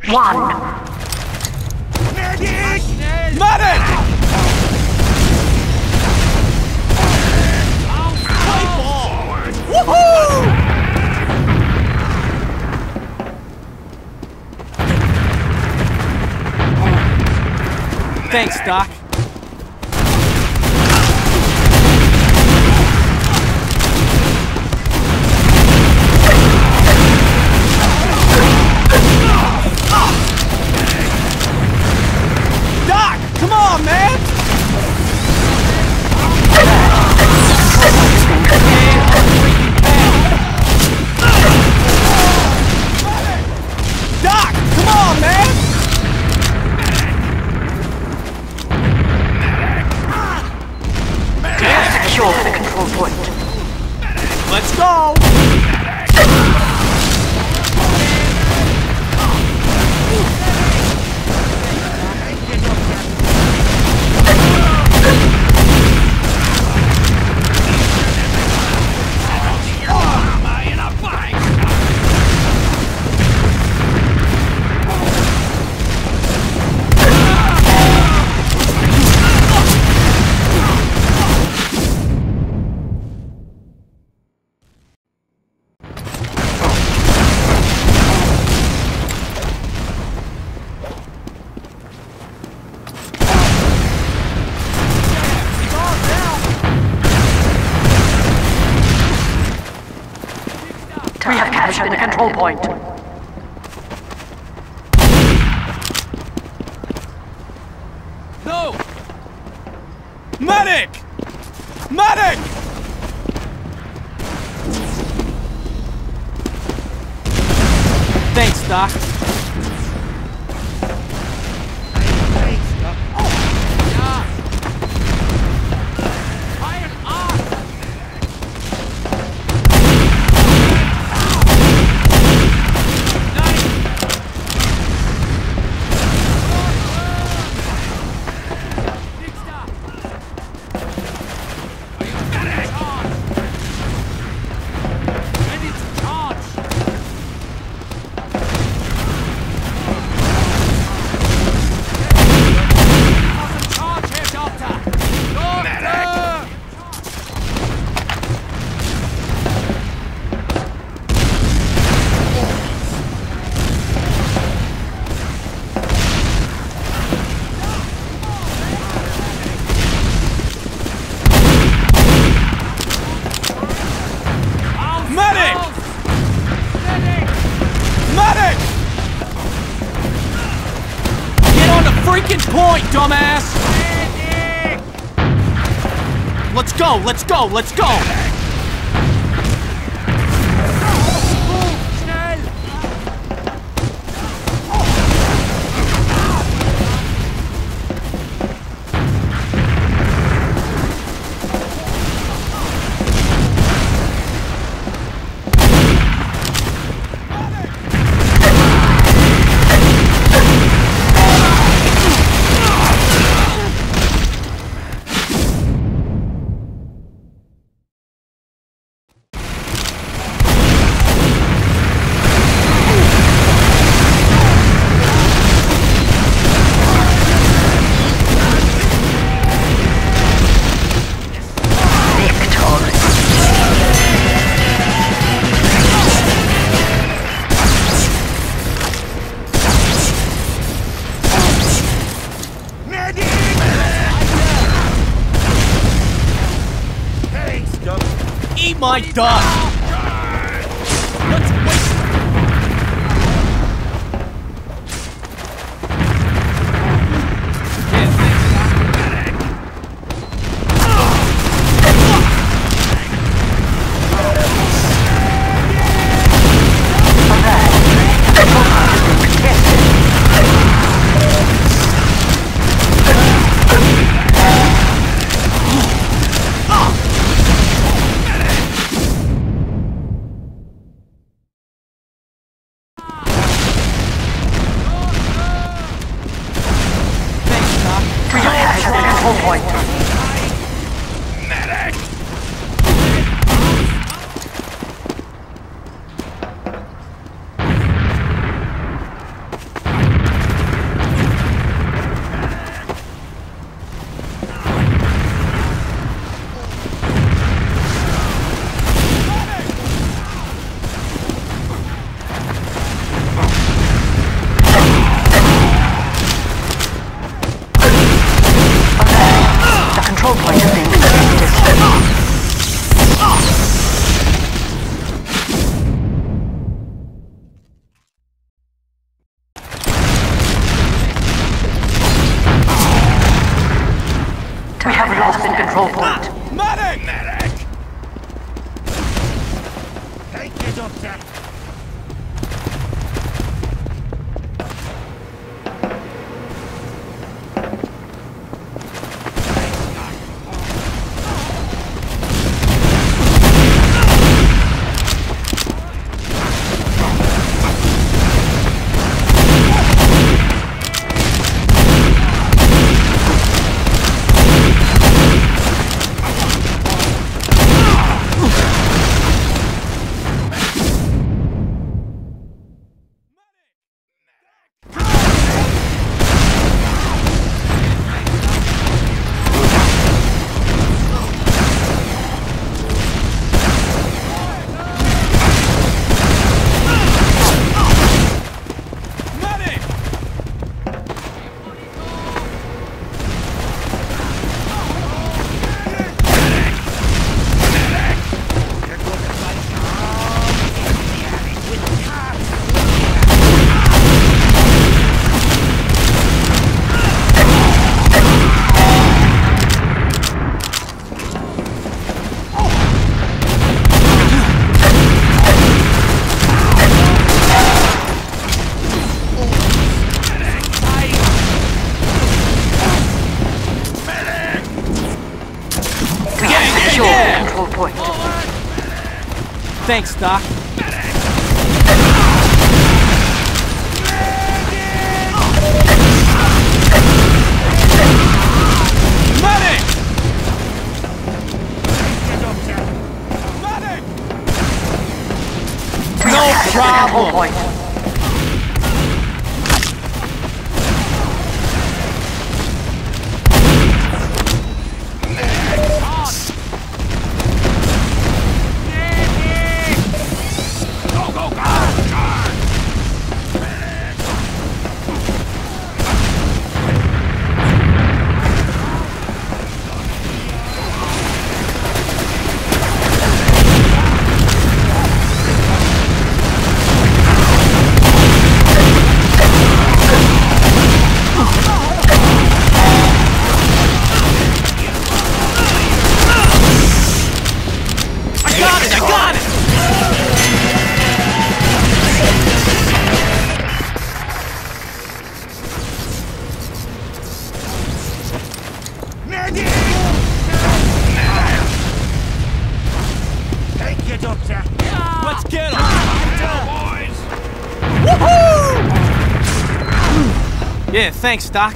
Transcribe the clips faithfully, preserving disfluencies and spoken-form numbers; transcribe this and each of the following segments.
one. Medic! Medic! Play ball! Woohoo! Thanks, Doc. Doc, come on, man! Doc, come on, man! Secure the control point. Let's go! We have captured the control point. No! Medic! Medic! Thanks, Doc. Freaking point, dumbass! Let's go, let's go, let's go! Eat my dust! Let's wait! to the control point. Medic! Medic! Thank you, Doctor. Thanks, Doc. Medic! Medic! No problem. Let's get him! Boys! Woohoo! Yeah, thanks, Doc.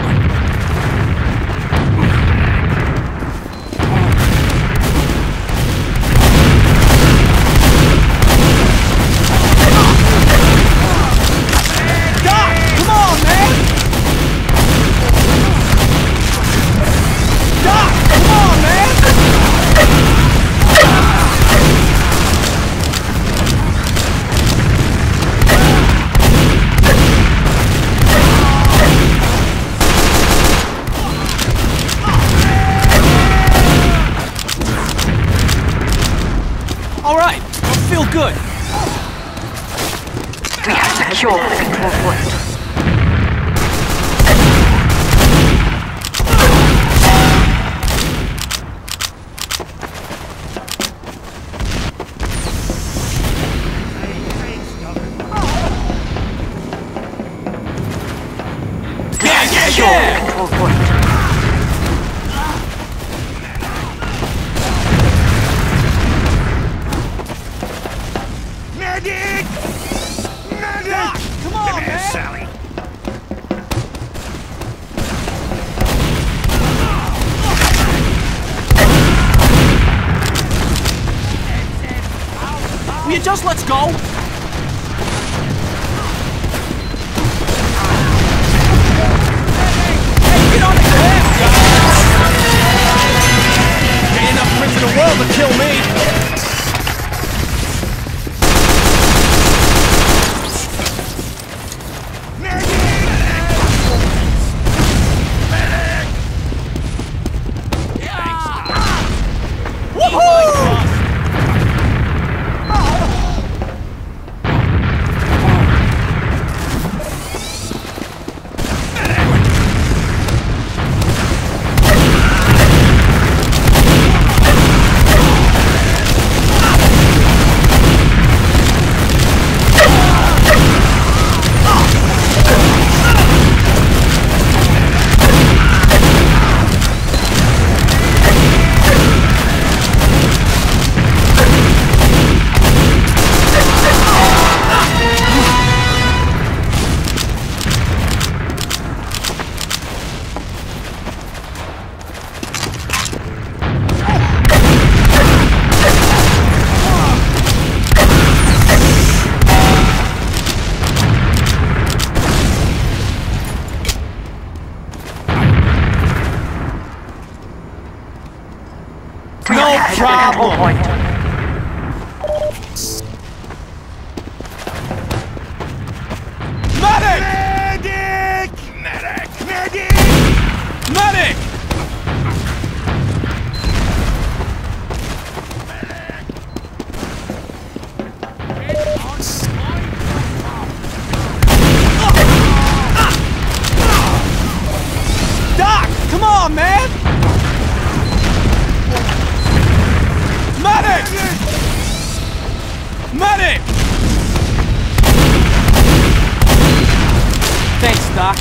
Alright, I feel good. We have secured the control point. Yeah, yeah, Secure yeah! the control point. Medic! Medic! Come on, Come here, man! Sally. Will you just let's go? Hey, get on the gas, guys! Ain't enough prints in the world to kill me! control point. Medic! Medic! Medic! Medic! Medic! Doc! Come on, man! Medic! Medic! Thanks, Doc.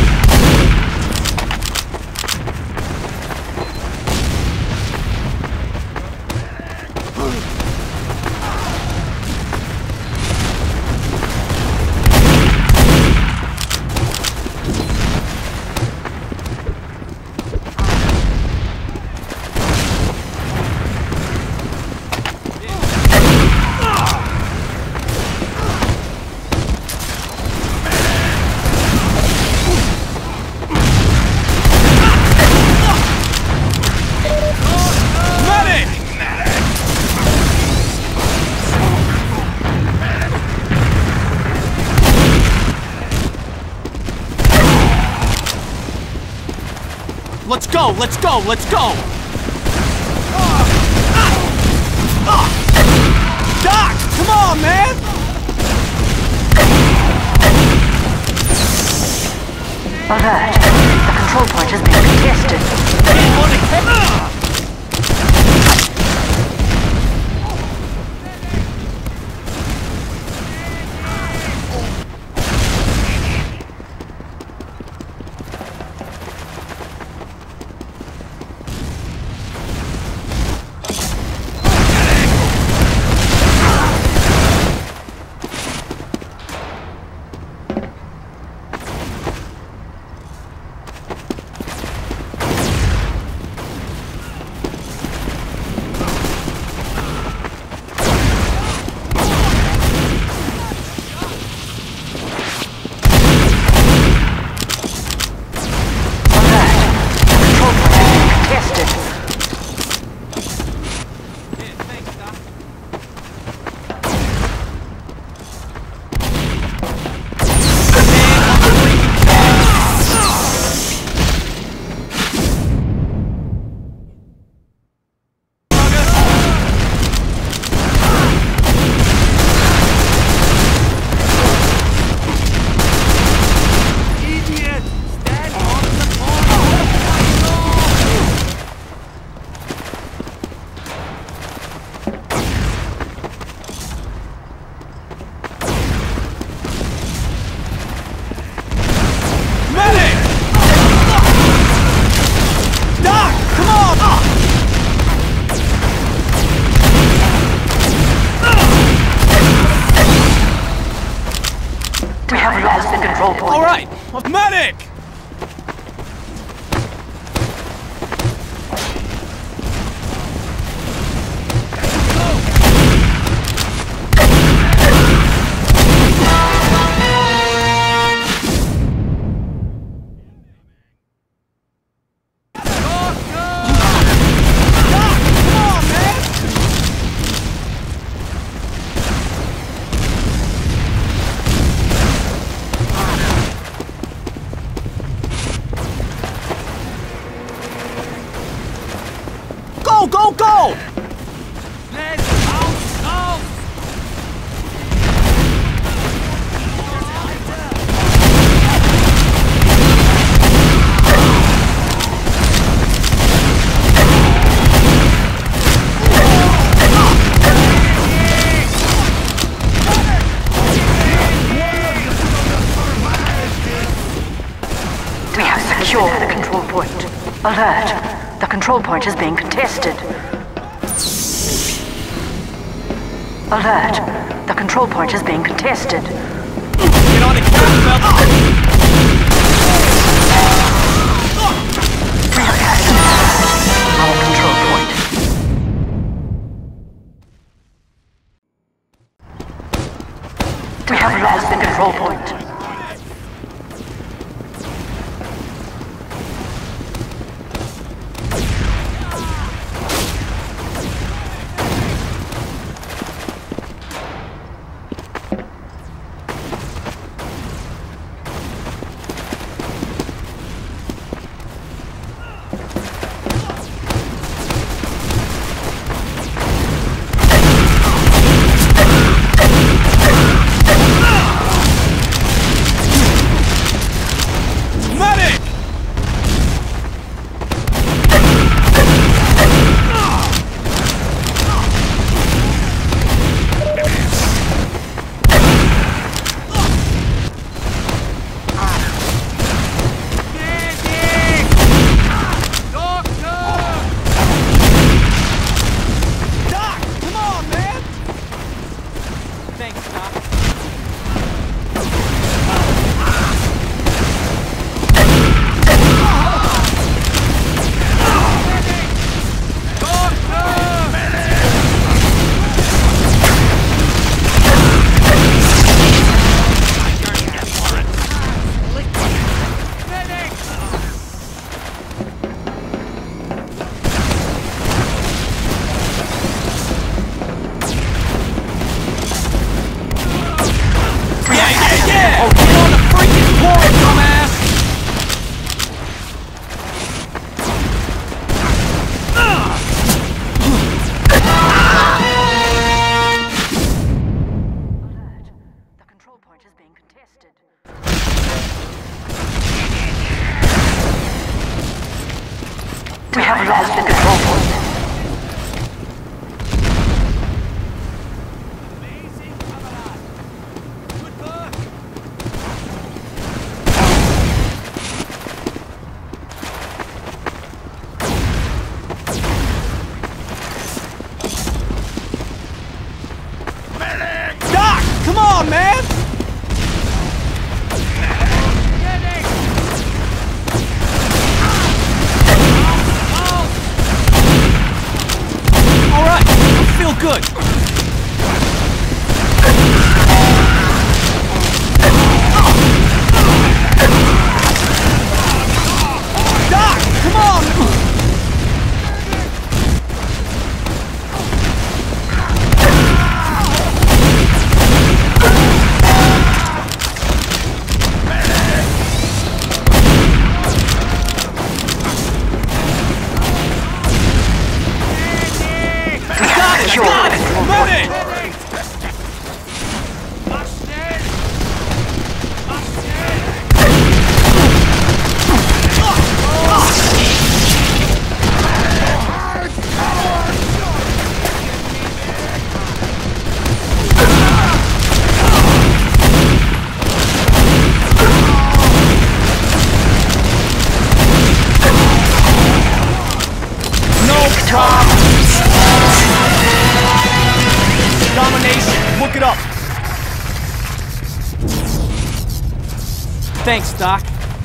Let's go, let's go, let's go! Doc, come on, man! Alert. The control point has been contested. All right, medic! Go, go, go! Let's bounce out! We have secured the control point. Alert! The control point is being contested. Alert! The control point is being contested. Get on it, Captain Phelps! We have accessed our control point. We have lost the control point. have lost the control point. Amazing, camarade. Good work. Doc, come on, man! Medic! All right, I feel good. Doc, come on! Secure Got the it! control Move point. it! Mach schnell! Mach schnell! No problem. Domination. Look it up. Thanks, Doc.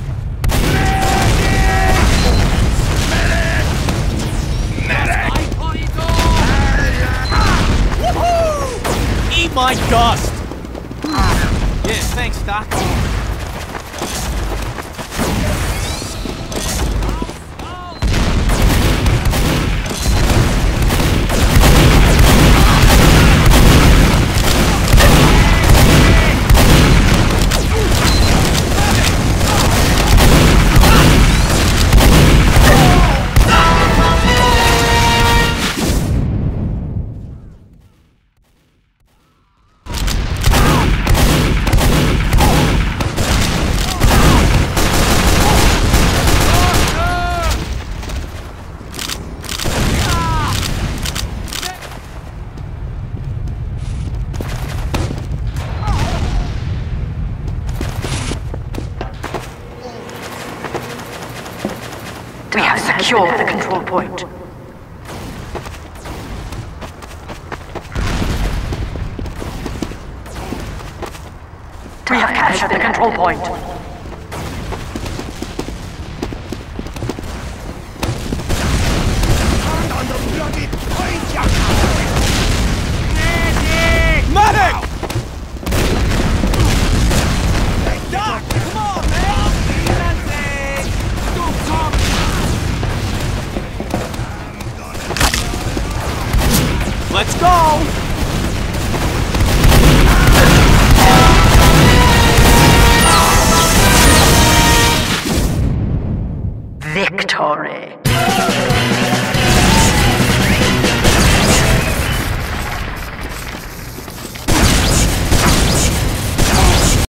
Woohoo! Eat my dust. Yeah, thanks, Doc. We have secured the control point. We have captured the control point. Hand on the bloody point, you Medic! Doc, come on, man! Let's go! Victory.